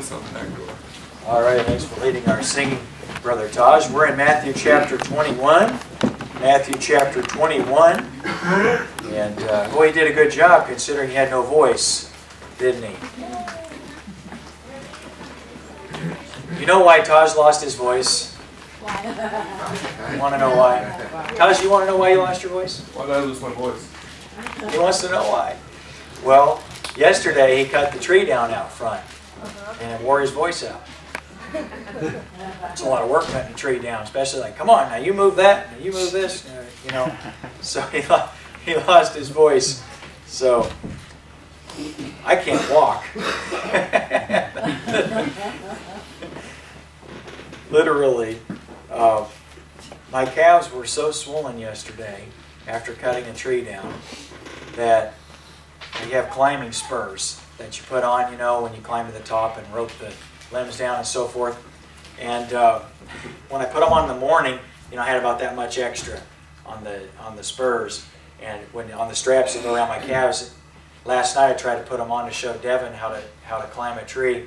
lights on the back door. All right, thanks for leading our singing, Brother Taj. We're in Matthew chapter 21. Matthew chapter 21. And boy, he did a good job considering he had no voice, didn't he? You know why Taj lost his voice? Why? You want to know why? Taj, you want to know why you lost your voice? Why did I lose my voice? He wants to know why. Well, yesterday he cut the tree down out front and it wore his voice out. It's a lot of work cutting a tree down, especially like, come on, now you move that, now you move this, you know. So he lost his voice. So I can't walk. Literally, my calves were so swollen yesterday after cutting a tree down that you have climbing spurs that you put on, you know, when you climb to the top and rope the limbs down and so forth. And when I put them on in the morning, you know, I had about that much extra on the spurs and on the straps that go around my calves. Last night I tried to put them on to show Devin how to climb a tree,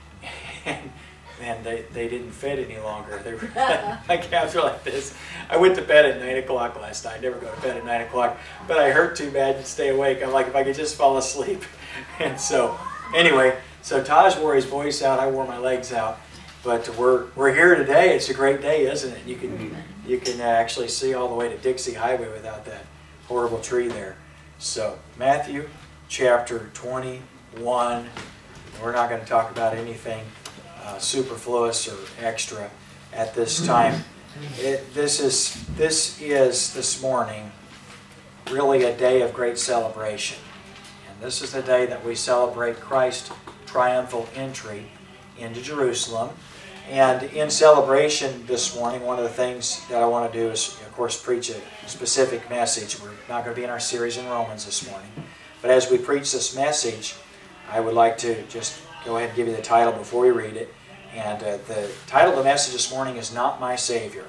and they didn't fit any longer. They were, my calves were like this. I went to bed at 9 o'clock last night. I never go to bed at 9 o'clock, but I hurt too bad to stay awake. I'm like, if I could just fall asleep. And so, anyway, so Taj wore his voice out. I wore my legs out. But we're here today. It's a great day, isn't it? You can actually see all the way to Dixie Highway without that horrible tree there. So Matthew chapter 21. We're not going to talk about anything superfluous or extra at this time. This is this morning really a day of great celebration. And this is the day that we celebrate Christ's triumphal entry into Jerusalem. And in celebration this morning, one of the things that I want to do is, of course, preach a specific message. We're not going to be in our series in Romans this morning. But as we preach this message, I would like to just go ahead and give you the title before we read it. And the title of the message this morning is Not My Savior.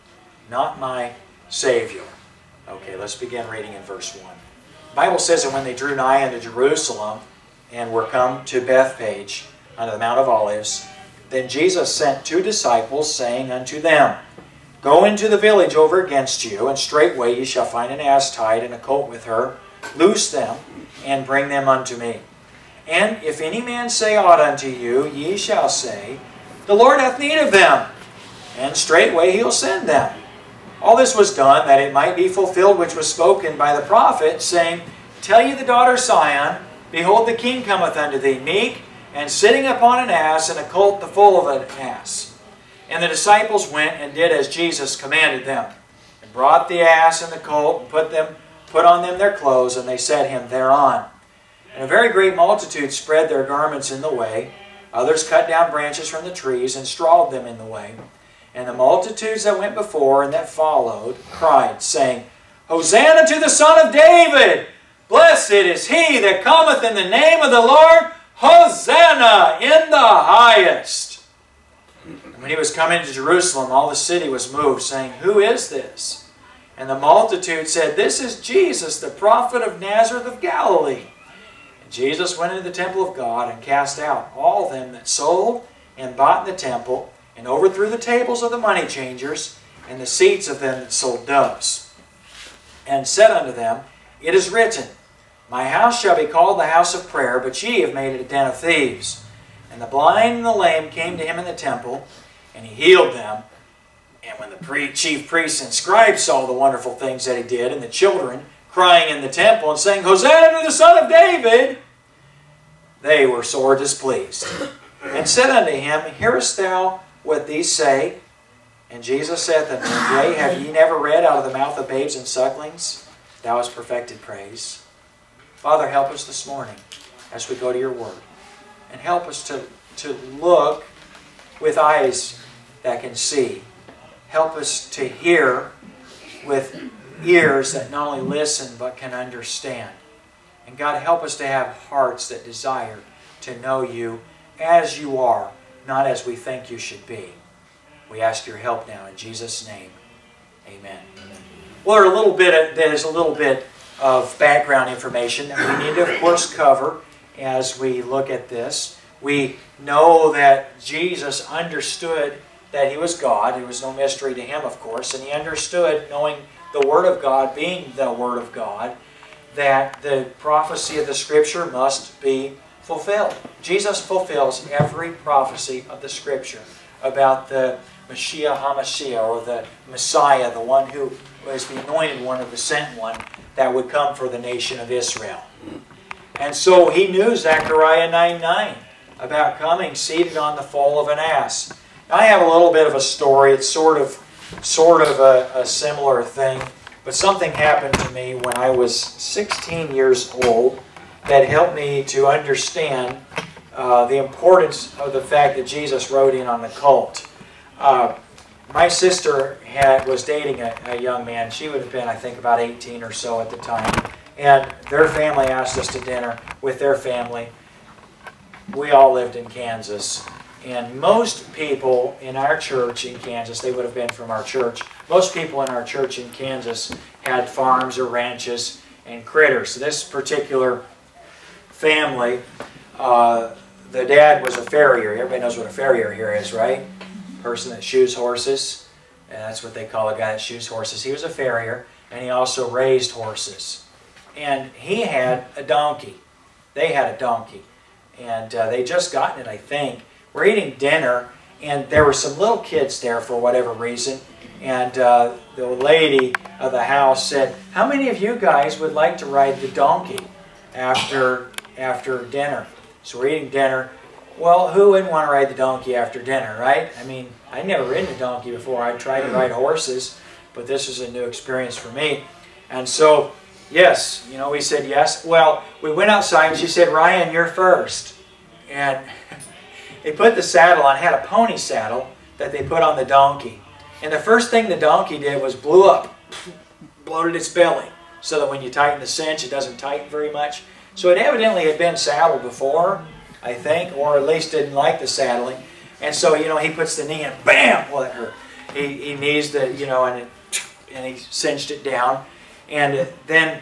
Not My Savior. Okay, let's begin reading in verse 1. The Bible says that when they drew nigh unto Jerusalem and were come to Bethphage unto the Mount of Olives, then Jesus sent 2 disciples, saying unto them, Go into the village over against you, and straightway ye shall find an ass tied, and a colt with her. Loose them, and bring them unto me. And if any man say aught unto you, ye shall say, The Lord hath need of them, and straightway he'll send them. All this was done, that it might be fulfilled which was spoken by the prophet, saying, Tell ye the daughter Sion, Behold, the king cometh unto thee, meek, and sitting upon an ass, and a colt the foal of an ass. And the disciples went and did as Jesus commanded them, and brought the ass and the colt, and put on them their clothes, and they set him thereon. And a very great multitude spread their garments in the way. Others cut down branches from the trees, and strawed them in the way. And the multitudes that went before and that followed cried, saying, Hosanna to the Son of David! Blessed is he that cometh in the name of the Lord! Hosanna in the highest! And when he was come into Jerusalem, all the city was moved, saying, Who is this? And the multitude said, This is Jesus, the prophet of Nazareth of Galilee. And Jesus went into the temple of God, and cast out all them that sold and bought in the temple, and overthrew the tables of the money changers, and the seats of them that sold doves. And said unto them, It is written, My house shall be called the house of prayer, but ye have made it a den of thieves. And the blind and the lame came to him in the temple, and he healed them. And when the chief priests and scribes saw the wonderful things that he did, and the children crying in the temple and saying, Hosanna to the Son of David, they were sore displeased. And said unto him, Hearest thou what these say? And Jesus saith unto them, Yea, have ye never read out of the mouth of babes and sucklings, Thou hast perfected praise? Father, help us this morning as we go to your word. And help us to look with eyes that can see. Help us to hear with ears that not only listen but can understand. And God, help us to have hearts that desire to know you as you are, not as we think you should be. We ask your help now in Jesus' name. Amen. Well, there's a little bit of background information that we need to, of course, cover as we look at this. We know that Jesus understood that He was God. It was no mystery to Him, of course. And He understood, knowing the Word of God, being the Word of God, that the prophecy of the Scripture must be fulfilled. Jesus fulfills every prophecy of the Scripture about the Mashiach HaMashiach, or the Messiah, the one who was the anointed one, or the sent one, that would come for the nation of Israel. And so He knew Zechariah 9:9 about coming seated on the foal of an ass. I have a little bit of a story. It's sort of a similar thing. But something happened to me when I was 16 years old that helped me to understand the importance of the fact that Jesus rode in on the colt. My sister was dating a young man. She would have been, I think, about 18 or so at the time. And their family asked us to dinner with their family. We all lived in Kansas. And most people in our church in Kansas, they would have been from our church, most people in our church in Kansas had farms or ranches and critters. This particular family, the dad was a farrier. Everybody knows what a farrier here is, right? Person that shoes horses. And that's what they call a guy that shoes horses. He was a farrier, and he also raised horses. And he had a donkey. They had a donkey. And they just gotten it, I think. We're eating dinner, and there were some little kids there for whatever reason. And the lady of the house said, "How many of you guys would like to ride the donkey after dinner?" So we're eating dinner. Well, who wouldn't want to ride the donkey after dinner, right? I mean, I'd never ridden a donkey before. I'd tried to ride horses, but this was a new experience for me. And so, yes, you know, we said yes. Well, we went outside, and she said, "Ryan, you're first." And they put the saddle on. It had a pony saddle that they put on the donkey. And the first thing the donkey did was blew up, bloated its belly, so that when you tighten the cinch, it doesn't tighten very much. So it evidently had been saddled before, I think, or at least didn't like the saddling. And so, you know, he puts the knee in, bam! Well, it hurt. He knees the, you know, and he cinched it down. And then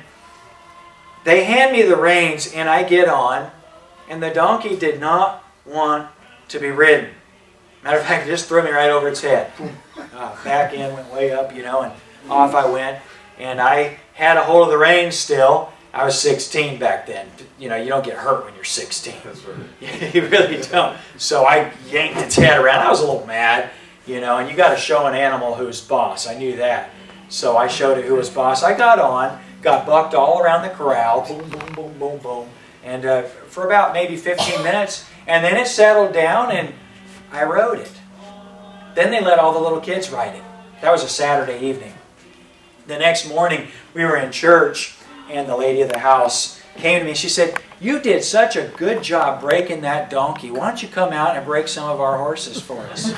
they hand me the reins, and I get on, and the donkey did not want to be ridden. Matter of fact, it just threw me right over its head. Back end went way up, you know, and off I went. And I had a hold of the reins still. I was 16 back then. You know, you don't get hurt when you're 16. That's right. You really don't. So I yanked its head around. I was a little mad, you know, and you got to show an animal who's boss. I knew that. So I showed it who was boss. I got on, got bucked all around the corral. Boom, boom, boom, boom, boom. And for about maybe 15 minutes. And then it settled down, and I rode it. Then they let all the little kids ride it. That was a Saturday evening. The next morning, we were in church, and the lady of the house came to me. She said, "You did such a good job breaking that donkey. Why don't you come out and break some of our horses for us?"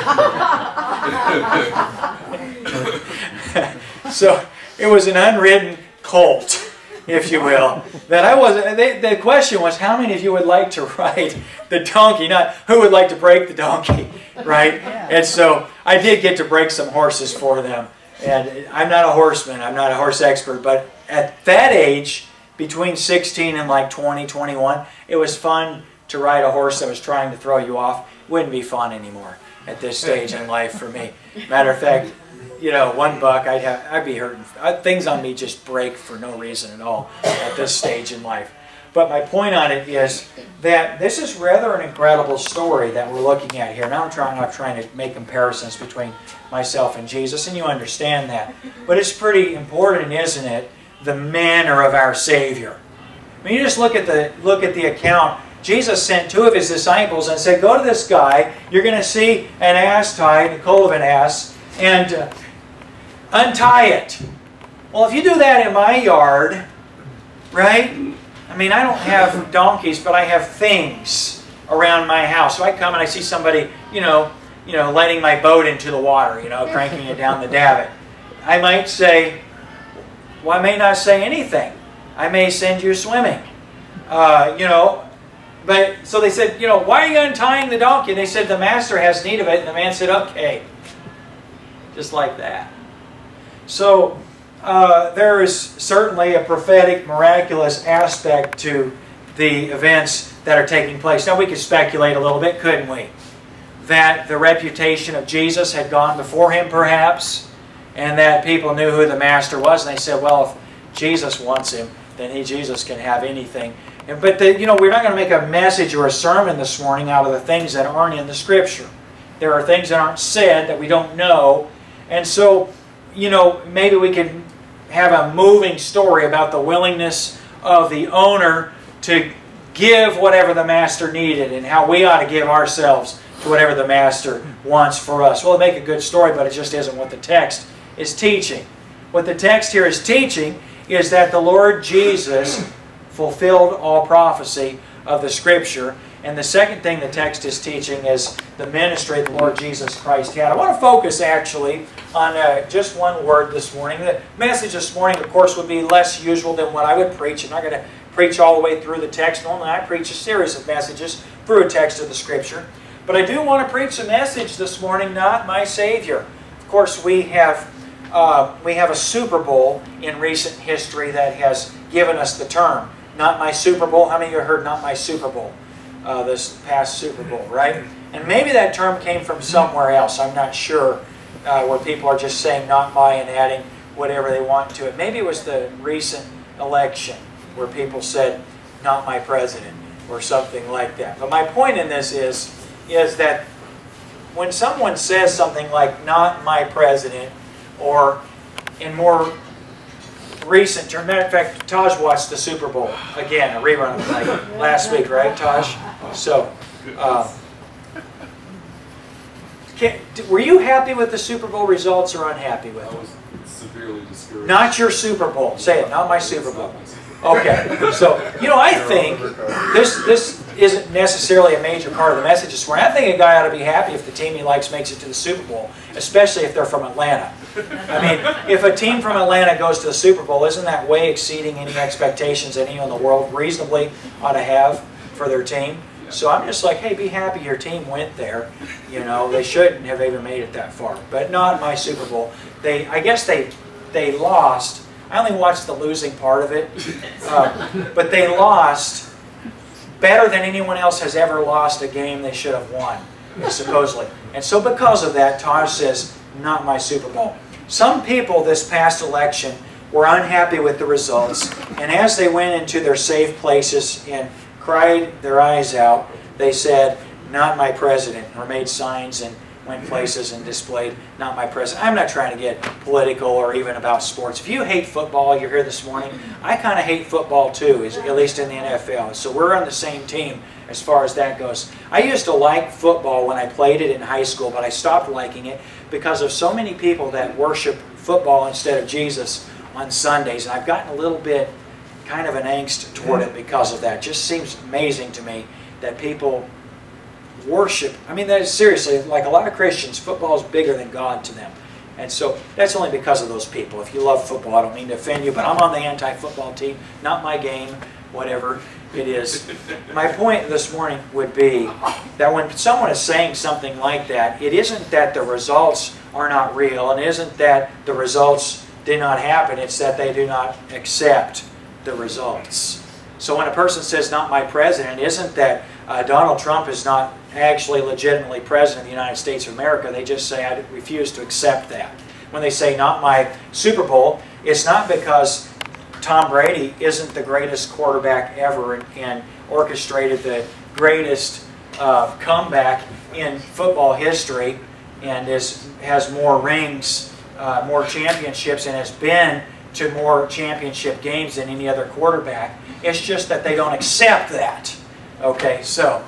So it was an unridden colt, if you will. That I wasn't. The question was, how many of you would like to ride the donkey? Not who would like to break the donkey, right? Yeah. And so I did get to break some horses for them. And I'm not a horseman. I'm not a horse expert. But at that age, between 16 and like 20, 21, it was fun to ride a horse that was trying to throw you off. It wouldn't be fun anymore at this stage in life for me. Matter of fact, you know, one buck, I'd be hurting. Things on me just break for no reason at all at this stage in life. But my point on it is that this is rather an incredible story that we're looking at here. Now I'm not trying to make comparisons between myself and Jesus, and you understand that. But it's pretty important, isn't it? The manner of our Savior. I mean, you just look at the account. Jesus sent two of His disciples and said, "Go to this guy. You're going to see an ass tied, the colt of an ass, and untie it." Well, if you do that in my yard, right? I mean, I don't have donkeys, but I have things around my house. So I come and I see somebody, you know, letting my boat into the water, you know, cranking it down the davit. I might say, well, I may not say anything. I may send you swimming, you know. But so they said, you know, "Why are you untying the donkey?" And they said, "The master has need of it." And the man said, "Okay." Just like that. So there is certainly a prophetic, miraculous aspect to the events that are taking place. Now we could speculate a little bit, couldn't we? That the reputation of Jesus had gone before him perhaps, and that people knew who the master was, and they said, well, if Jesus wants him, then Jesus can have anything. But we're not going to make a message or a sermon this morning out of the things that aren't in the Scripture. There are things that aren't said that we don't know, and so maybe we can have a moving story about the willingness of the owner to give whatever the master needed and how we ought to give ourselves to whatever the master wants for us. Well, it'll make a good story, but it just isn't what the text is teaching. What the text here is teaching is that the Lord Jesus fulfilled all prophecy of the Scripture. And the second thing the text is teaching is the ministry the Lord Jesus Christ had. I want to focus actually on just one word this morning. The message this morning, of course, would be less usual than what I would preach. I'm not going to preach all the way through the text. Normally I preach a series of messages through a text of the Scripture. But I do want to preach a message this morning, not my Savior. Of course, we have a Super Bowl in recent history that has given us the term, not my Super Bowl. How many of you heard not my Super Bowl? This past Super Bowl, right? And maybe that term came from somewhere else. I'm not sure, where people are just saying not my and adding whatever they want to it. Maybe it was the recent election where people said not my president or something like that. But my point in this is that when someone says something like not my president, or in more recent terms, matter of fact, Taj watched the Super Bowl again, a rerun of like last week, right, Taj? So, were you happy with the Super Bowl results or unhappy with them? I was severely discouraged. Not your Super Bowl. Say it, not my Super Bowl. Okay, so, I think this isn't necessarily a major part of the message this morning. I think a guy ought to be happy if the team he likes makes it to the Super Bowl, especially if they're from Atlanta. I mean, if a team from Atlanta goes to the Super Bowl, isn't that way exceeding any expectations anyone in the world reasonably ought to have for their team? So I'm just like, hey, be happy your team went there. They shouldn't have even made it that far. But not my Super Bowl. I guess they lost. I only watched the losing part of it. But they lost better than anyone else has ever lost a game they should have won, supposedly. And so because of that, Taj says, not my Super Bowl. Some people this past election were unhappy with the results, and as they went into their safe places and cried their eyes out, they said, not my president, or made signs and went places and displayed, not my president. I'm not trying to get political or even about sports. If you hate football, you're here this morning, I kind of hate football too, at least in the NFL. So we're on the same team as far as that goes. I used to like football when I played it in high school, but I stopped liking it because of so many people that worship football instead of Jesus on Sundays. And I've gotten a little bit kind of an angst toward it because of that. It just seems amazing to me that people worship. I mean, that is seriously, like a lot of Christians, football is bigger than God to them. And so that's only because of those people. If you love football, I don't mean to offend you, but I'm on the anti-football team, not my game, whatever it is. My point this morning would be that when someone is saying something like that, it isn't that the results are not real, and it isn't that the results did not happen, it's that they do not accept the results. So when a person says, not my president, it isn't that Donald Trump is not actually legitimately president of the United States of America. They just say, I refuse to accept that. When they say, not my Super Bowl, it's not because Tom Brady isn't the greatest quarterback ever and orchestrated the greatest comeback in football history and has more rings, more championships, and has been to more championship games than any other quarterback. It's just that they don't accept that. Okay, so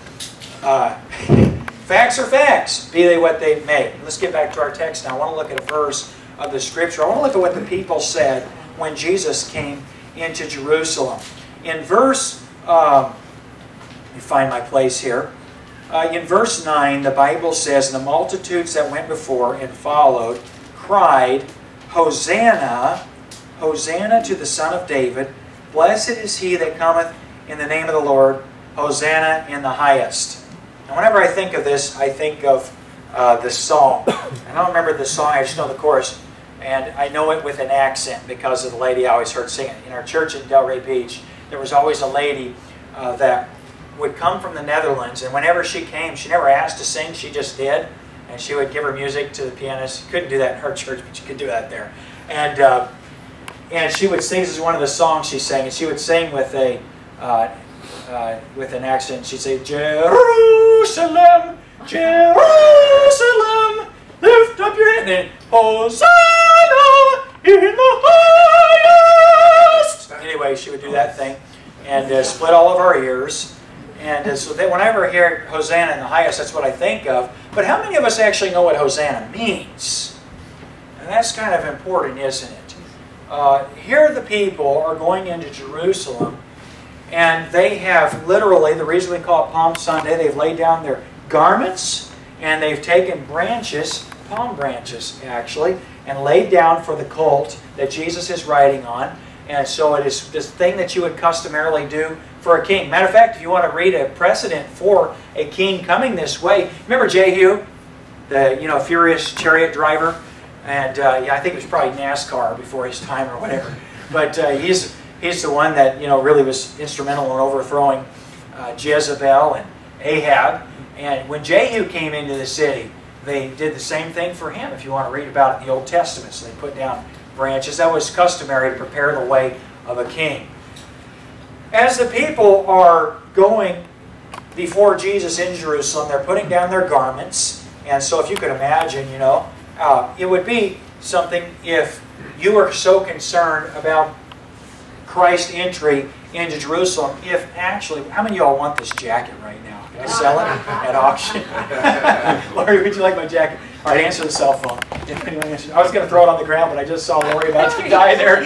facts are facts, be they what they may. Let's get back to our text now. I want to look at a verse of the Scripture. I want to look at what the people said when Jesus came into Jerusalem. In verse, let me find my place here. In verse 9, the Bible says, and the multitudes that went before and followed cried, Hosanna, Hosanna to the Son of David. Blessed is he that cometh in the name of the Lord. Hosanna in the highest. And whenever I think of this, I think of the song. I don't remember the song, I just know the chorus. And I know it with an accent because of the lady I always heard sing it. In our church in Delray Beach, there was always a lady that would come from the Netherlands, and whenever she came, she never asked to sing, she just did. And she would give her music to the pianist. You couldn't do that in her church, but you could do that there. And she would sing, this is one of the songs she sang, and she would sing with an accent. She'd say, Jerusalem, Jerusalem, lift up your hand. And then, Hosanna in the highest. Anyway, she would do that thing and split all of our ears. And so that whenever I hear Hosanna in the highest, that's what I think of. But how many of us actually know what Hosanna means? And that's kind of important, isn't it? Here the people are going into Jerusalem, and they have literally, the reason we call it Palm Sunday, they've laid down their garments, and they've taken branches, palm branches actually, and laid down for the colt that Jesus is riding on. And so it is this thing that you would customarily do for a king. Matter of fact, if you want to read a precedent for a king coming this way, remember Jehu, the furious chariot driver, and yeah, I think it was probably NASCAR before his time or whatever. But he's the one that really was instrumental in overthrowing Jezebel and Ahab. And when Jehu came into the city, they did the same thing for him. If you want to read about it in the Old Testament, so they put down branches. That was customary to prepare the way of a king. As the people are going before Jesus in Jerusalem, they're putting down their garments. And so if you could imagine, it would be something if you were so concerned about Christ's entry into Jerusalem, if actually, how many of y'all want this jacket right now? Can I sell it at auction? Lori, would you like my jacket? All right, answer the cell phone. I was going to throw it on the ground, but I just saw Lori about to die there.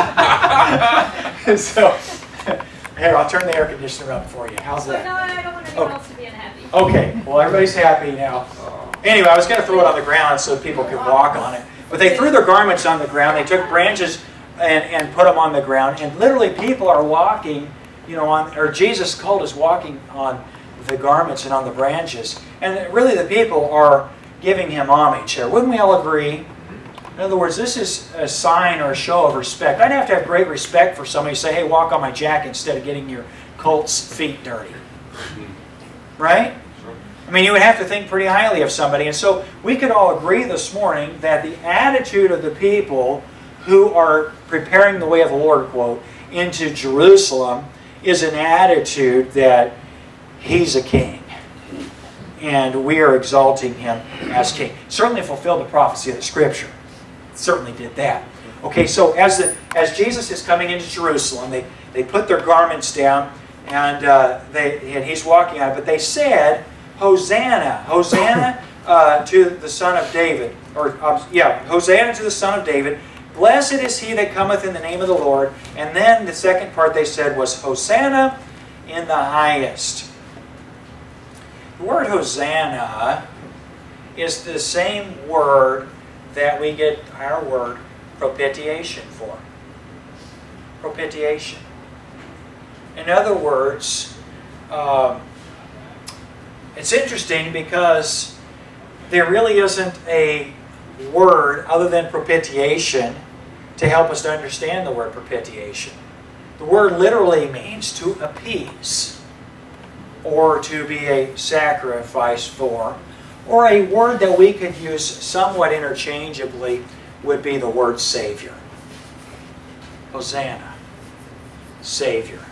So, here, I'll turn the air conditioner up for you. How's that? No, I don't want anyone else to be unhappy. Okay, well, everybody's happy now. Anyway, I was going to throw it on the ground so people could walk on it. But they threw their garments on the ground. They took branches and put them on the ground. And literally people are walking, or Jesus called us walking on the garments and on the branches. And really the people are giving him homage here. Wouldn't we all agree? In other words, this is a sign or a show of respect. I'd have to have great respect for somebody to say, hey, walk on my jacket instead of getting your colt's feet dirty. Right? I mean, you would have to think pretty highly of somebody. And so we could all agree this morning that the attitude of the people who are preparing the way of the Lord, quote, into Jerusalem is an attitude that he's a king. And we are exalting him as king. Certainly fulfilled the prophecy of the Scripture. Certainly did that. Okay, so as Jesus is coming into Jerusalem, they put their garments down, and he's walking out. But they said, Hosanna, Hosanna to the Son of David. Hosanna to the Son of David. Blessed is he that cometh in the name of the Lord. And then the second part they said was, Hosanna in the highest. The word Hosanna is the same word that we get our word propitiation for. Propitiation. In other words, it's interesting because there really isn't a word other than propitiation to help us to understand the word propitiation. The word literally means to appease, or to be a sacrifice for, or a word that we could use somewhat interchangeably would be the word Savior. Hosanna, Savior.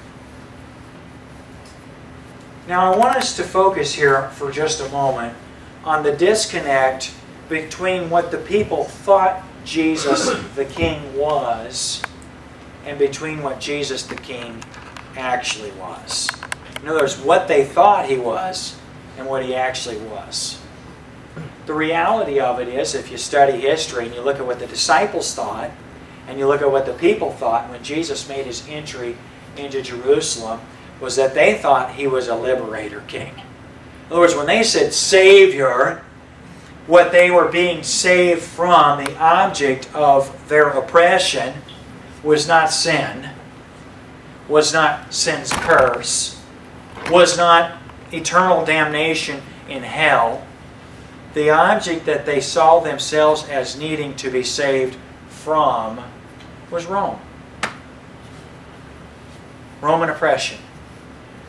Now I want us to focus here for just a moment on the disconnect between what the people thought Jesus the King was and between what Jesus the King actually was. In other words, what they thought he was and what he actually was. The reality of it is, if you study history and you look at what the disciples thought and you look at what the people thought when Jesus made his entry into Jerusalem, was that they thought he was a liberator king. In other words, when they said Savior, what they were being saved from, the object of their oppression, was not sin, was not sin's curse, was not eternal damnation in hell. The object that they saw themselves as needing to be saved from was Rome. Roman oppression.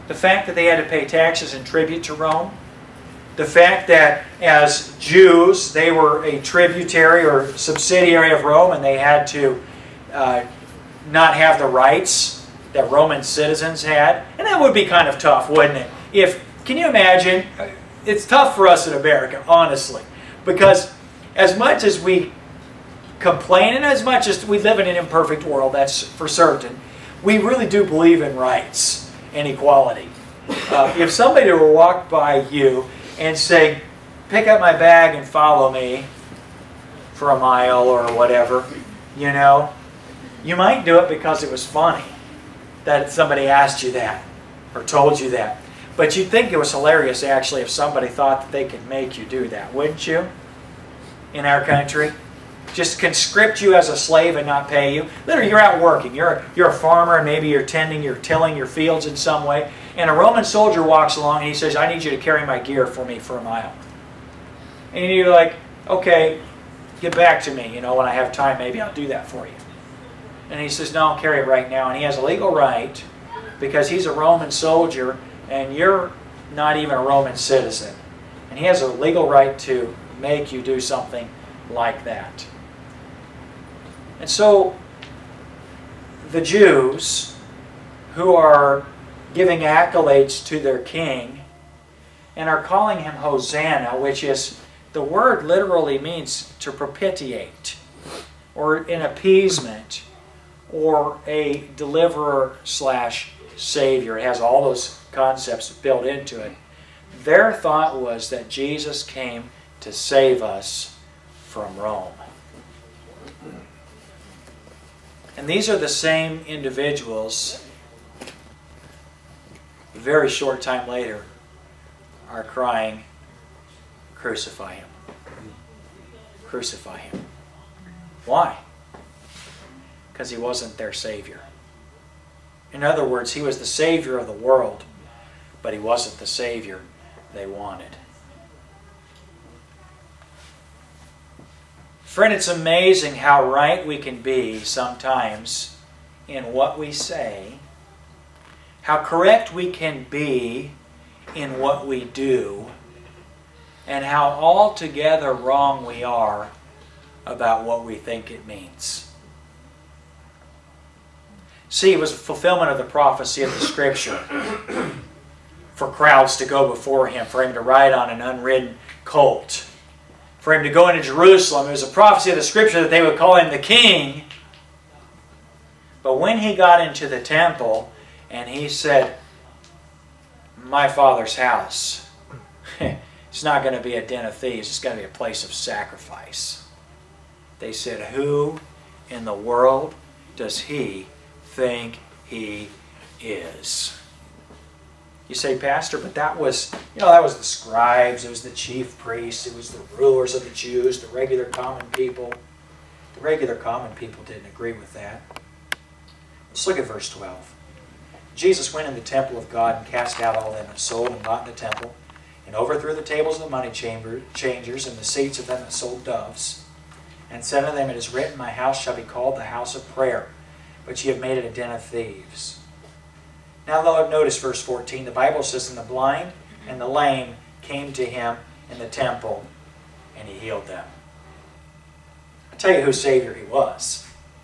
The fact that they had to pay taxes and tribute to Rome. The fact that as Jews, they were a tributary or subsidiary of Rome, and they had to not have the rights that Roman citizens had. And that would be kind of tough, wouldn't it? Can you imagine? It's tough for us in America, honestly. Because as much as we complain, and as much as we live in an imperfect world, that's for certain, we really do believe in rights and equality. If somebody were to walk by you and say, pick up my bag and follow me for a mile or whatever, you know, you might do it because it was funny that somebody asked you that or told you that. But you'd think it was hilarious, actually, if somebody thought that they could make you do that, wouldn't you? In our country. Just conscript you as a slave and not pay you. Literally, you're out working. You're a farmer, and maybe you're tilling your fields in some way. And a Roman soldier walks along and he says, I need you to carry my gear for me for a mile. And you're like, okay, get back to me. You know, when I have time, maybe I'll do that for you. And he says, no, I'll carry it right now. And he has a legal right because he's a Roman soldier and you're not even a Roman citizen. And he has a legal right to make you do something like that. And so the Jews who are giving accolades to their king and are calling him Hosanna, which is, the word literally means to propitiate or an appeasement or a deliverer slash savior. It has all those concepts built into it. Their thought was that Jesus came to save us from Rome. And these are the same individuals, a very short time later, are crying, crucify him. Crucify him. Why? Because he wasn't their Savior. In other words, he was the Savior of the world, but he wasn't the Savior they wanted. Friend, it's amazing how right we can be sometimes in what we say, how correct we can be in what we do, and how altogether wrong we are about what we think it means. See, it was a fulfillment of the prophecy of the Scripture for crowds to go before him, for him to ride on an unridden colt, for him to go into Jerusalem. It was a prophecy of the Scripture that they would call him the King. But when he got into the temple and he said, my Father's house, it's not going to be a den of thieves, it's going to be a place of sacrifice. They said, who in the world does he think he is? You say, Pastor, but that was, that was the scribes, it was the chief priests, it was the rulers of the Jews, the regular common people. The regular common people didn't agree with that. Let's look at verse 12. Jesus went in the temple of God and cast out all them that sold and bought in the temple, and overthrew the tables of the money changers and the seats of them that sold doves, and said unto them, it is written, my house shall be called the house of prayer, but ye have made it a den of thieves. Now notice verse 14. The Bible says, and the blind and the lame came to him in the temple, and he healed them. I'll tell you whose Savior he was.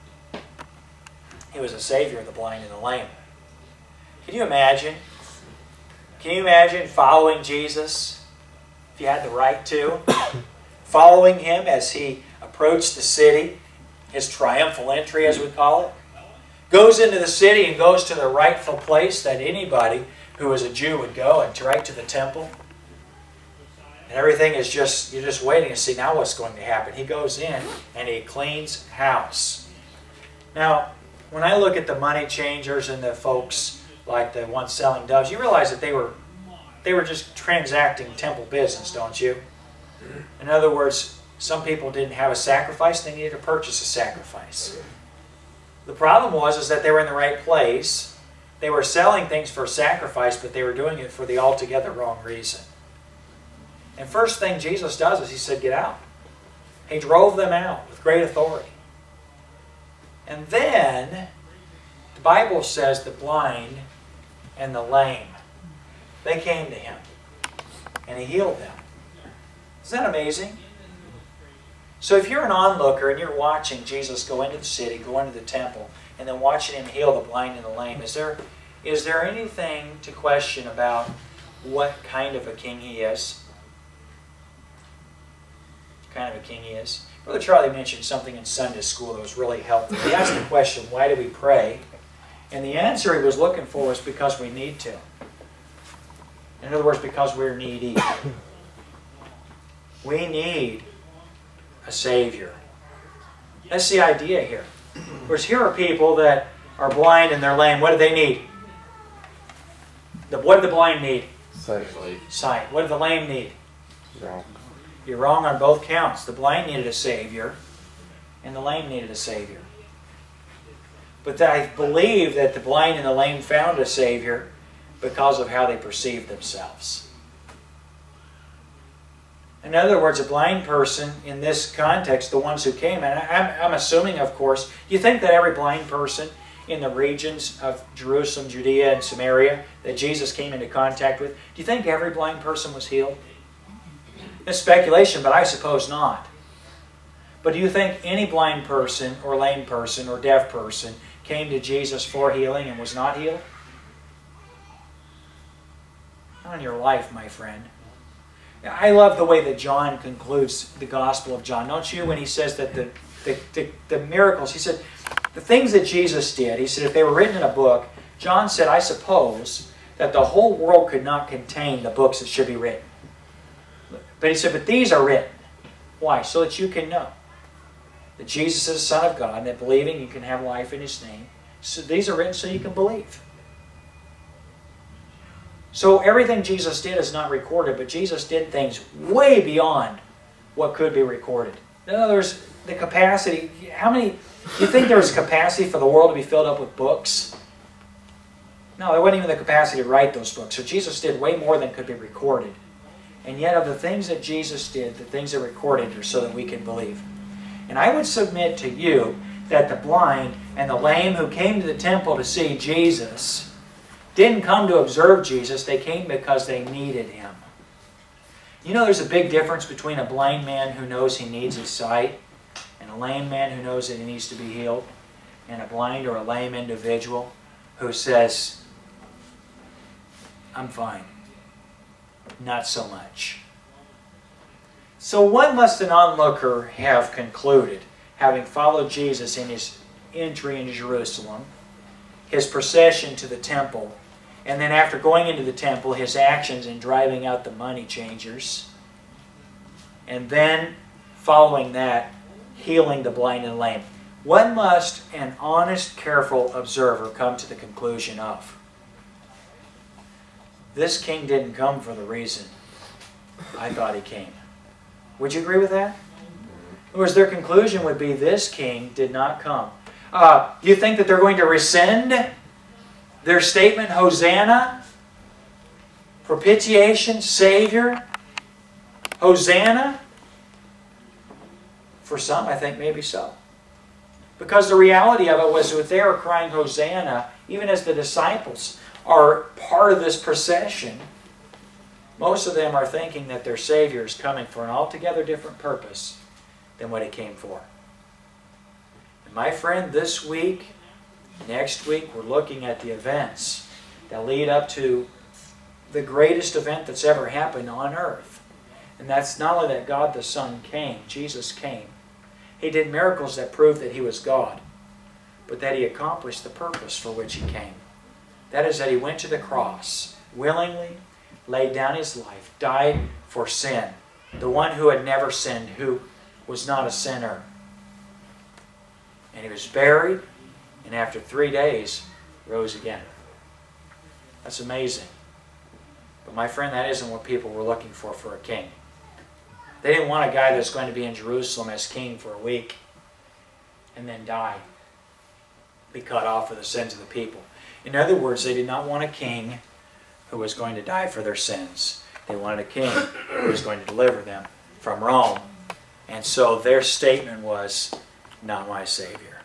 He was a Savior of the blind and the lame. Can you imagine? Can you imagine following Jesus, if you had the right to? Following him as he approached the city, his triumphal entry as we call it. Goes into the city and goes to the rightful place that anybody who is a Jew would go, and right to the temple. And everything is just, you're just waiting to see now what's going to happen. He goes in and he cleans house. Now, when I look at the money changers and the folks like the ones selling doves, you realize that they were just transacting temple business, don't you? In other words, some people didn't have a sacrifice, they needed to purchase a sacrifice. The problem was that they were in the right place. They were selling things for sacrifice, but they were doing it for the altogether wrong reason. And first thing Jesus does is he said, get out. He drove them out with great authority. And then the Bible says the blind and the lame They came to him, and he healed them. Isn't that amazing? So if you're an onlooker and you're watching Jesus go into the city, go into the temple, and then watching him heal the blind and the lame, is there anything to question about what kind of a king he is? What kind of a king he is? Brother Charlie mentioned something in Sunday school that was really helpful. He asked the question, why do we pray? And the answer he was looking for was because we need to. In other words, because we're needy. We need a Savior. That's the idea here. Whereas here are people that are blind and they're lame. What do they need? What do the blind need? Sight. What do the lame need? Wrong. You're wrong on both counts. The blind needed a Savior, and the lame needed a Savior. But I believe that the blind and the lame found a Savior because of how they perceived themselves. In other words, a blind person, in this context, the ones who came, and I'm assuming, of course, you think that every blind person in the regions of Jerusalem, Judea, and Samaria that Jesus came into contact with, do you think every blind person was healed? It's speculation, but I suppose not. But do you think any blind person or lame person or deaf person came to Jesus for healing and was not healed? Not in your life, my friend. I love the way that John concludes the Gospel of John, don't you? When he says that the miracles, he said, the things that Jesus did, he said, if they were written in a book, John said, I suppose that the whole world could not contain the books that should be written. But he said, but these are written. Why? So that you can know that Jesus is the Son of God, and that believing you can have life in His name. So these are written so you can believe. So everything Jesus did is not recorded, but Jesus did things way beyond what could be recorded. In other words, the capacity, how many, do you think there was capacity for the world to be filled up with books? No, there wasn't even the capacity to write those books. So Jesus did way more than could be recorded. And yet of the things that Jesus did, the things that are recorded are so that we can believe. And I would submit to you that the blind and the lame who came to the temple to see Jesus didn't come to observe Jesus. They came because they needed Him. You know there's a big difference between a blind man who knows he needs his sight and a lame man who knows that he needs to be healed, and a blind or a lame individual who says, I'm fine. Not so much. So what must an onlooker have concluded, having followed Jesus in His entry into Jerusalem, His procession to the temple, and then after going into the temple, His actions in driving out the money changers, and then following that, healing the blind and lame? What must an honest, careful observer come to the conclusion of? This king didn't come for the reason I thought he came. Would you agree with that? Whereas their conclusion would be this king did not come. Do you think that they're going to rescind their statement, Hosanna, propitiation, Savior, Hosanna? For some, I think maybe so. Because the reality of it was that they were crying Hosanna, even as the disciples are part of this procession, most of them are thinking that their Savior is coming for an altogether different purpose than what He came for. And my friend, this week, next week, we're looking at the events that lead up to the greatest event that's ever happened on earth. And that's not only that God the Son came, Jesus came. He did miracles that proved that He was God, but that He accomplished the purpose for which He came. That is that He went to the cross willingly, laid down His life, died for sin. The one who had never sinned, who was not a sinner. And He was buried, and after 3 days, rose again. That's amazing. But my friend, that isn't what people were looking for a king. They didn't want a guy that's going to be in Jerusalem as king for a week and then die, be cut off for the sins of the people. In other words, they did not want a king who was going to die for their sins. They wanted a king who was going to deliver them from Rome. And so their statement was, not my Savior.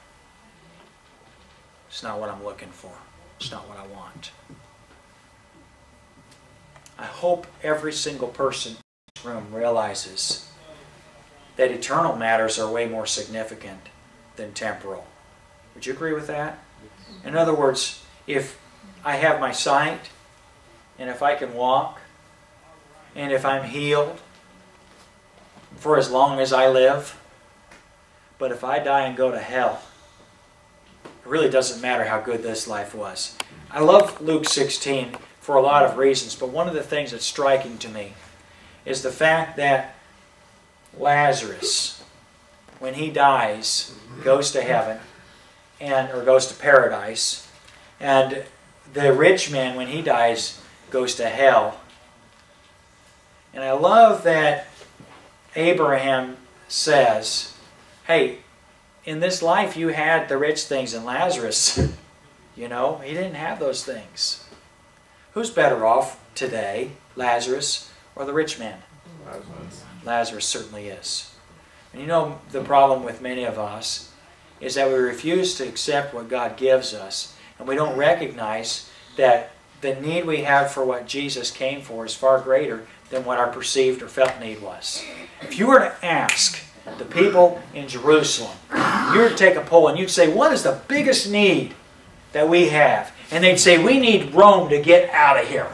It's not what I'm looking for. It's not what I want. I hope every single person in this room realizes that eternal matters are way more significant than temporal. Would you agree with that? In other words, if I have my sight, and if I can walk, and if I'm healed for as long as I live, but if I die and go to hell, it really doesn't matter how good this life was. I love Luke 16 for a lot of reasons, but one of the things that's striking to me is the fact that Lazarus, when he dies, goes to heaven, or goes to paradise, and the rich man, when he dies, goes to hell. And I love that Abraham says, hey, in this life you had the rich things, and Lazarus, you know, he didn't have those things. Who's better off today, Lazarus or the rich man? Lazarus certainly is. And you know, the problem with many of us is that we refuse to accept what God gives us, and we don't recognize that the need we have for what Jesus came for is far greater than what our perceived or felt need was. If you were to ask the people in Jerusalem, you were to take a poll and you'd say, what is the biggest need that we have? And they'd say, we need Rome to get out of here.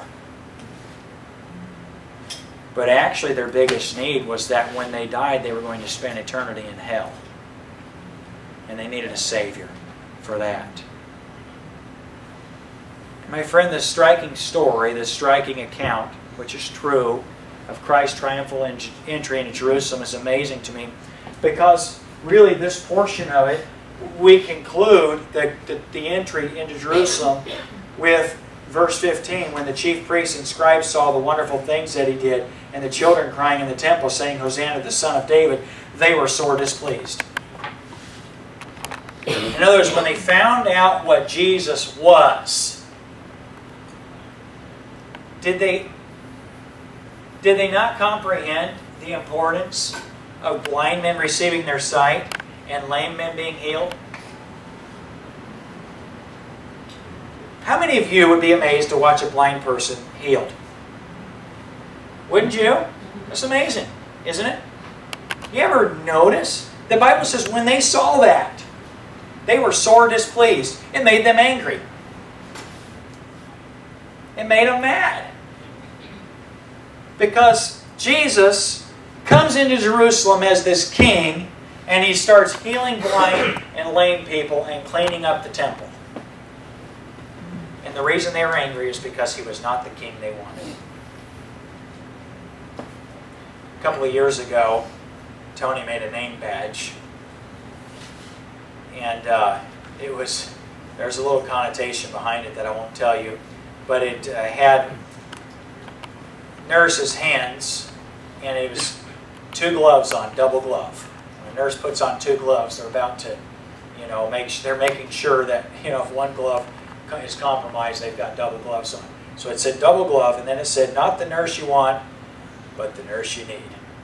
But actually their biggest need was that when they died, they were going to spend eternity in hell. And they needed a Savior for that. My friend, this striking story, this striking account, which is true, of Christ's triumphal entry into Jerusalem is amazing to me, because really this portion of it, we conclude the entry into Jerusalem with verse 15, when the chief priests and scribes saw the wonderful things that he did, and the children crying in the temple, saying, Hosanna, the Son of David, they were sore displeased. In other words, when they found out what Jesus was, did they not comprehend the importance of blind men receiving their sight and lame men being healed? How many of you would be amazed to watch a blind person healed? Wouldn't you? That's amazing, isn't it? You ever notice? The Bible says when they saw that, they were sore displeased. It made them angry. It made them mad. Because Jesus comes into Jerusalem as this king, and he starts healing blind and lame people and cleaning up the temple. And the reason they were angry is because he was not the king they wanted. A couple of years ago, Tony made a name badge. And there's a little connotation behind it that I won't tell you. But it had nurse's hands, and it was 2 gloves on, double glove. When a nurse puts on 2 gloves, they're about to, they're making sure that, if one glove is compromised, they've got double gloves on. So it said double glove, and then it said, not the nurse you want, but the nurse you need.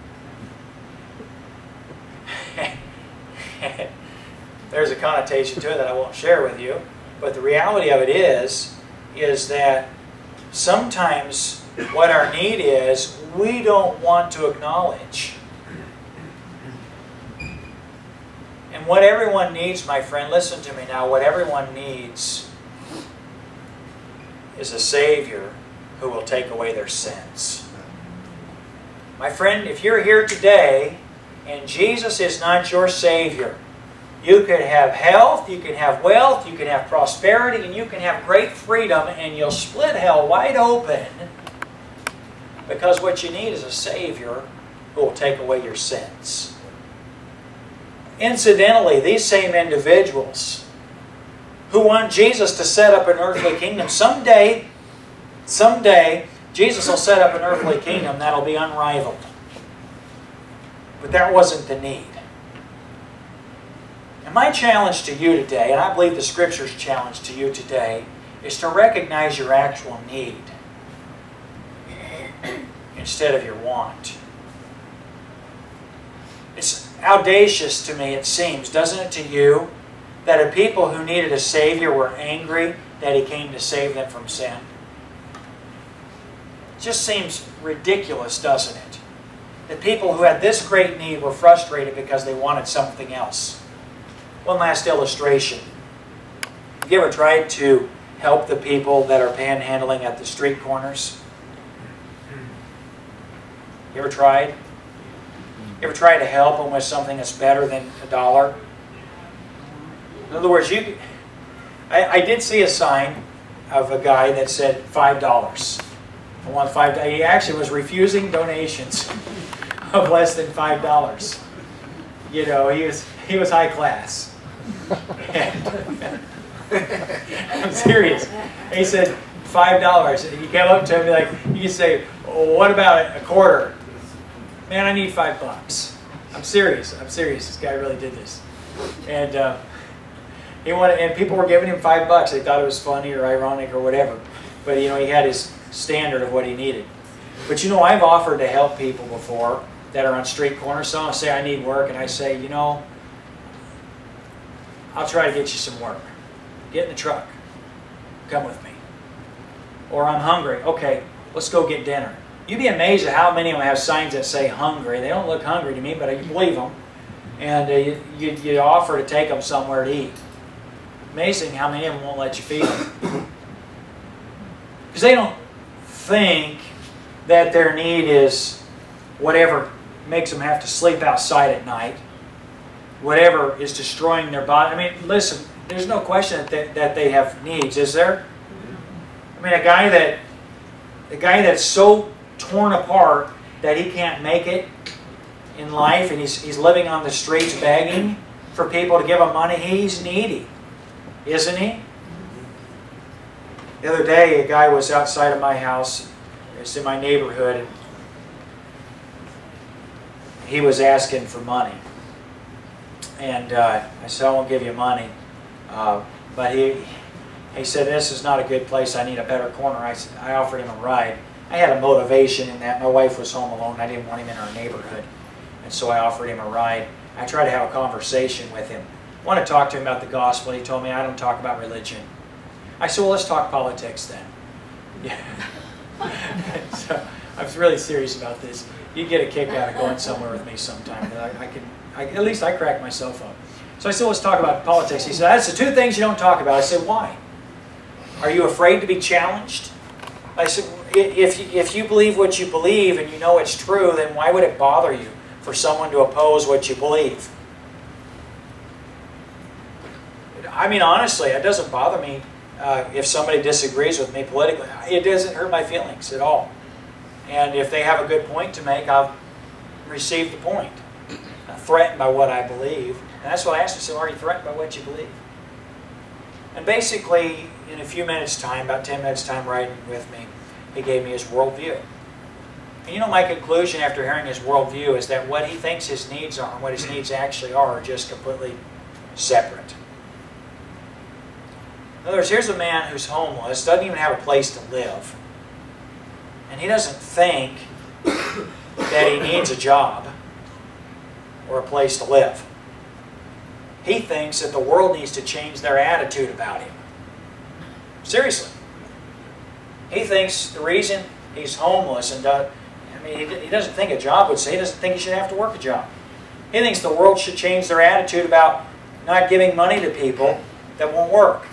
There's a connotation to it that I won't share with you, but the reality of it is that sometimes what our need is, we don't want to acknowledge. And what everyone needs, my friend, listen to me now, what everyone needs is a Savior who will take away their sins. My friend, if you're here today and Jesus is not your Savior, you could have health, you can have wealth, you can have prosperity, and you can have great freedom, and you'll split hell wide open, because what you need is a Savior who will take away your sins. Incidentally, these same individuals who want Jesus to set up an earthly kingdom, someday, Jesus will set up an earthly kingdom that'll be unrivaled. But that wasn't the need. And my challenge to you today, and I believe the Scripture's challenge to you today, is to recognize your actual need instead of your want. It's audacious to me, it seems, doesn't it to you, that a people who needed a Savior were angry that He came to save them from sin? just seems ridiculous, doesn't it? That people who had this great need were frustrated because they wanted something else. One last illustration. Have you ever tried to help the people that are panhandling at the street corners? You ever tried? You ever tried to help them with something that's better than $1? In other words, I did see a sign of a guy that said $5. I want $5. He actually was refusing donations of less than $5. You know, he was high class. I'm serious. He said $5. And you came up to him and like, you say, well, what about a quarter? Man, I need $5. I'm serious. I'm serious. This guy really did this. And and people were giving him $5. They thought it was funny or ironic or whatever. But you know, he had his standard of what he needed. But you know, I've offered to help people before that are on street corners. So I'll say I need work, and I say, you know, I'll try to get you some work. Get in the truck. Come with me. Or I'm hungry. Okay, let's go get dinner. You'd be amazed at how many of them have signs that say hungry. They don't look hungry to me, but you believe them. And you offer to take them somewhere to eat. Amazing how many of them won't let you feed them. Because they don't think that their need is whatever makes them have to sleep outside at night. Whatever is destroying their body. I mean, listen, there's no question that they have needs, is there? I mean, a guy that's so torn apart that he can't make it in life, and he's living on the streets begging for people to give him money, he's needy, isn't he? The other day, a guy was outside of my house. It's in my neighborhood, and he was asking for money. And I said, I won't give you money. But he said, this is not a good place. I need a better corner. I offered him a ride. I had a motivation in that. My wife was home alone. I didn't want him in our neighborhood. And so I offered him a ride. I tried to have a conversation with him. I want to talk to him about the gospel. He told me, I don't talk about religion. I said, well, let's talk politics then. Yeah. So I was really serious about this. You get a kick out of going somewhere with me sometime. At least I crack myself up. So I said, let's talk about politics. He said, that's the two things you don't talk about. I said, why? Are you afraid to be challenged? I said, if you believe what you believe and you know it's true, then why would it bother you for someone to oppose what you believe? I mean, honestly, it doesn't bother me if somebody disagrees with me politically. It doesn't hurt my feelings at all. And if they have a good point to make, I'll receive the point. Not threatened by what I believe. And that's what I asked him. I said, are you threatened by what you believe? And basically, in a few minutes' time, about 10 minutes' time riding with me, he gave me his worldview. And you know, my conclusion after hearing his worldview is that what he thinks his needs are and what his needs actually are just completely separate. In other words, here's a man who's homeless, doesn't even have a place to live. And he doesn't think that he needs a job or a place to live. He thinks that the world needs to change their attitude about him. Seriously. He thinks the reason he's homeless and he doesn't think a job would say, he doesn't think he should have to work a job. He thinks the world should change their attitude about not giving money to people that won't work.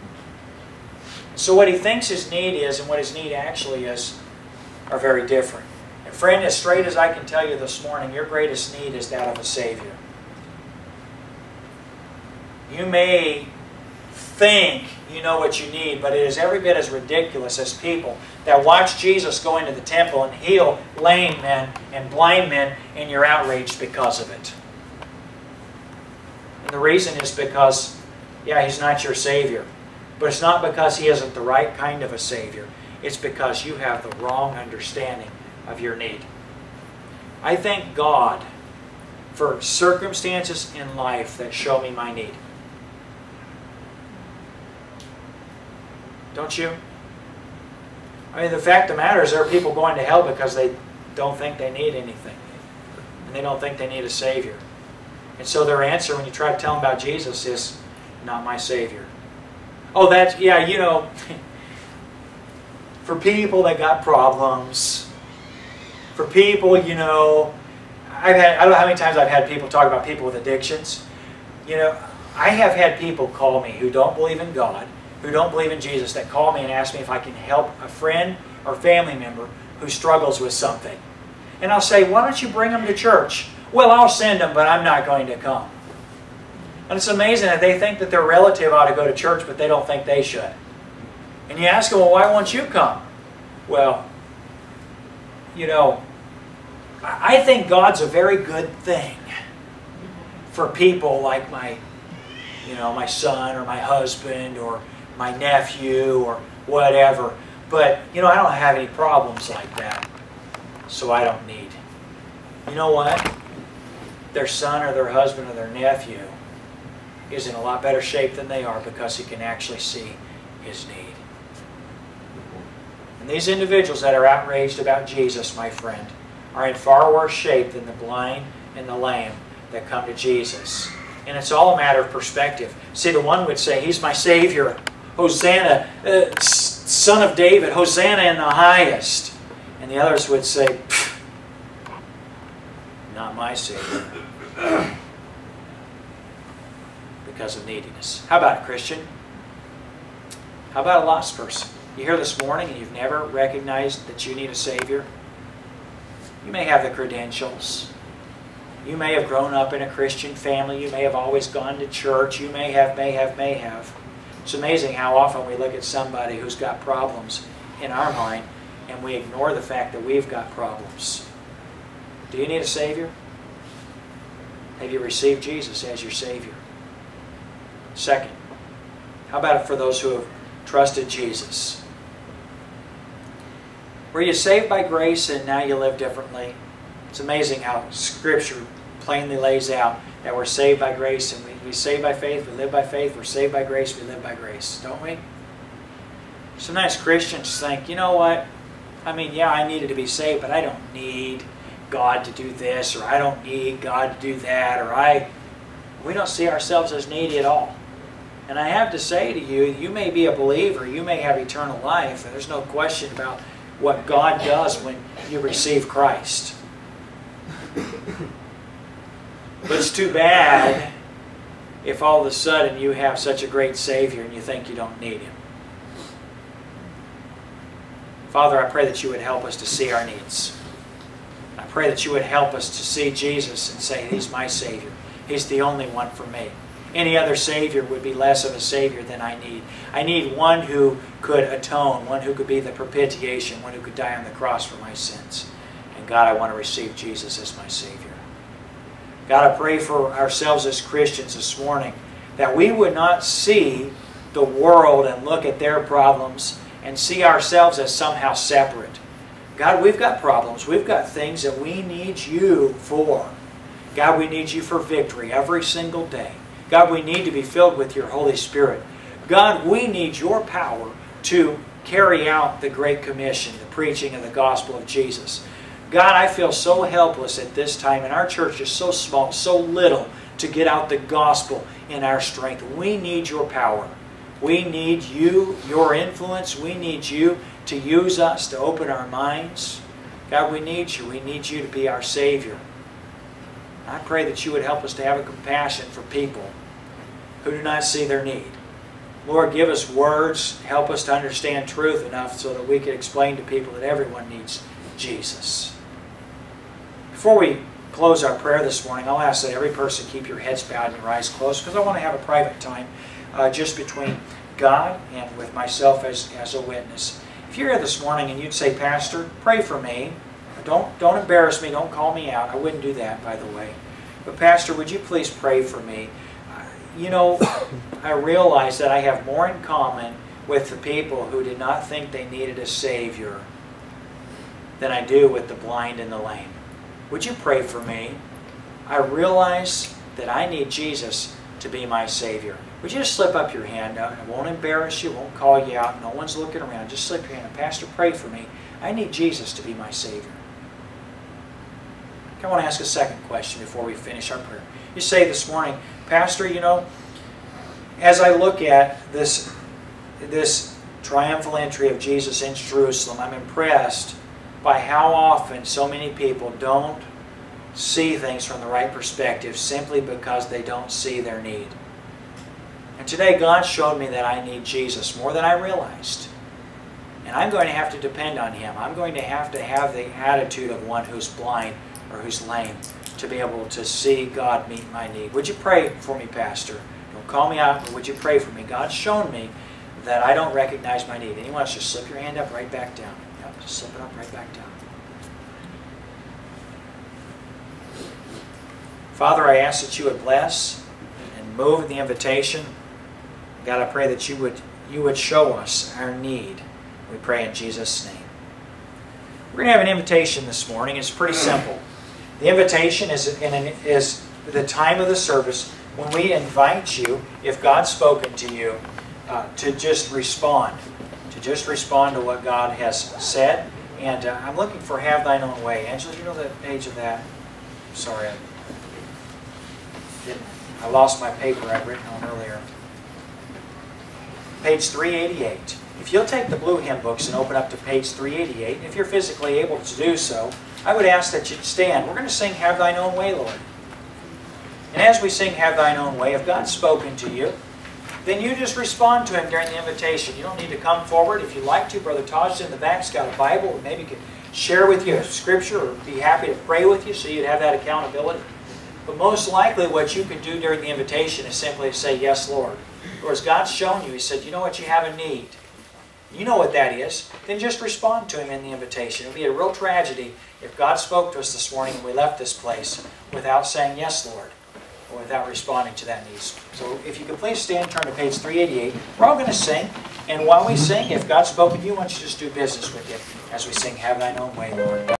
So what he thinks his need is and what his need actually is are very different. And friend, as straight as I can tell you this morning, your greatest need is that of a Savior. You may think you know what you need, but it is every bit as ridiculous as people that watch Jesus go into the temple and heal lame men and blind men, and you're outraged because of it. And the reason is because, yeah, He's not your Savior. But it's not because He isn't the right kind of a Savior. It's because you have the wrong understanding of your need. I thank God for circumstances in life that show me my need. Don't you? I mean, the fact of the matter is there are people going to hell because they don't think they need anything. And they don't think they need a Savior. And so their answer when you try to tell them about Jesus is, not my Savior. Oh, that's, yeah, you know, for people that got problems, for people, you know, I don't know how many times I've had people talk about people with addictions. You know, I have had people call me who don't believe in God, who don't believe in Jesus, that call me and ask me if I can help a friend or family member who struggles with something. And I'll say, why don't you bring them to church? Well, I'll send them, but I'm not going to come. And it's amazing that they think that their relative ought to go to church, but they don't think they should. And you ask them, well, why won't you come? Well, you know, I think God's a very good thing for people like my son or my husband or my nephew or whatever. But, you know, I don't have any problems like that, so I don't need. You know what? Their son or their husband or their nephew is in a lot better shape than they are because he can actually see his need. And these individuals that are outraged about Jesus, my friend, are in far worse shape than the blind and the lame that come to Jesus. And it's all a matter of perspective. See, the one would say, He's my Savior. Hosanna, Son of David, Hosanna in the highest. And the others would say, not my Savior. Because of neediness. How about it, Christian? How about a lost person? You here this morning and you've never recognized that you need a Savior? You may have the credentials. You may have grown up in a Christian family. You may have always gone to church. You may have. It's amazing how often we look at somebody who's got problems in our mind and we ignore the fact that we've got problems. Do you need a Savior? Have you received Jesus as your Savior? Second, how about it for those who have trusted Jesus? Were you saved by grace and now you live differently? It's amazing how Scripture plainly lays out that we're saved by grace and we saved by faith, we live by faith, we're saved by grace, we live by grace, don't we? Sometimes Christians think, you know what? I mean, yeah, I needed to be saved, but I don't need God to do this, or I don't need God to do that, or we don't see ourselves as needy at all. And I have to say to you, you may be a believer, you may have eternal life, and there's no question about what God does when you receive Christ. But it's too bad if all of a sudden you have such a great Savior and you think you don't need Him. Father, I pray that you would help us to see our needs. I pray that you would help us to see Jesus and say, He's my Savior. He's the only one for me. Any other Savior would be less of a Savior than I need. I need one who could atone, one who could be the propitiation, one who could die on the cross for my sins. And God, I want to receive Jesus as my Savior. God, I pray for ourselves as Christians this morning that we would not see the world and look at their problems and see ourselves as somehow separate. God, we've got problems. We've got things that we need you for. God, we need you for victory every single day. God, we need to be filled with your Holy Spirit. God, we need your power to carry out the Great Commission, the preaching of the gospel of Jesus. God, I feel so helpless at this time, and our church is so small, so little to get out the gospel in our strength. We need your power. We need you, your influence. We need you to use us to open our minds. God, we need you. We need you to be our Savior. I pray that you would help us to have a compassion for people who do not see their need. Lord, give us words. Help us to understand truth enough so that we can explain to people that everyone needs Jesus. Before we close our prayer this morning, I'll ask that every person keep your heads bowed and your eyes closed, because I want to have a private time just between God and with myself as a witness. If you're here this morning and you'd say, Pastor, pray for me. Don't embarrass me. Don't call me out. I wouldn't do that, by the way. But Pastor, would you please pray for me? You know, I realize that I have more in common with the people who did not think they needed a Savior than I do with the blind and the lame. Would you pray for me? I realize that I need Jesus to be my Savior. Would you just slip up your hand? I won't embarrass you, won't call you out. No one's looking around. Just slip your hand. Pastor, pray for me. I need Jesus to be my Savior. I want to ask a second question before we finish our prayer. You say this morning, Pastor, you know, as I look at this triumphal entry of Jesus into Jerusalem, I'm impressed by how often so many people don't see things from the right perspective simply because they don't see their need. And today God showed me that I need Jesus more than I realized. And I'm going to have to depend on Him. I'm going to have the attitude of one who's blind or who's lame to be able to see God meet my need. Would you pray for me, Pastor? Don't call me out, but would you pray for me? God's shown me that I don't recognize my need. Anyone else, just slip your hand up right back down. Yep, just slip it up right back down. Father, I ask that you would bless and move in the invitation. God, I pray that you would show us our need. We pray in Jesus' name. We're going to have an invitation this morning. It's pretty simple. The invitation is the time of the service when we invite you, if God's spoken to you, to just respond. To just respond to what God has said. And I'm looking for Have Thine Own Way. Angela, do you know the page of that? Sorry, I lost my paper I'd written on earlier. Page 388. If you'll take the blue hymn books and open up to page 388, if you're physically able to do so, I would ask that you'd stand. We're going to sing Have Thine Own Way, Lord. And as we sing Have Thine Own Way, if God's spoken to you, then you just respond to Him during the invitation. You don't need to come forward. If you'd like to, Brother Taj in the back's got a Bible, and maybe could share with you a scripture or be happy to pray with you so you'd have that accountability. But most likely what you can do during the invitation is simply say, Yes, Lord. Or as God's shown you, He said, you know what, you have a need. You know what that is. Then just respond to Him in the invitation. It would be a real tragedy if God spoke to us this morning and we left this place without saying, Yes, Lord, or without responding to that need. So if you could please stand, turn to page 388. We're all going to sing. And while we sing, if God's spoken to you, why don't you just do business with Him as we sing Have Thine Own Way, Lord.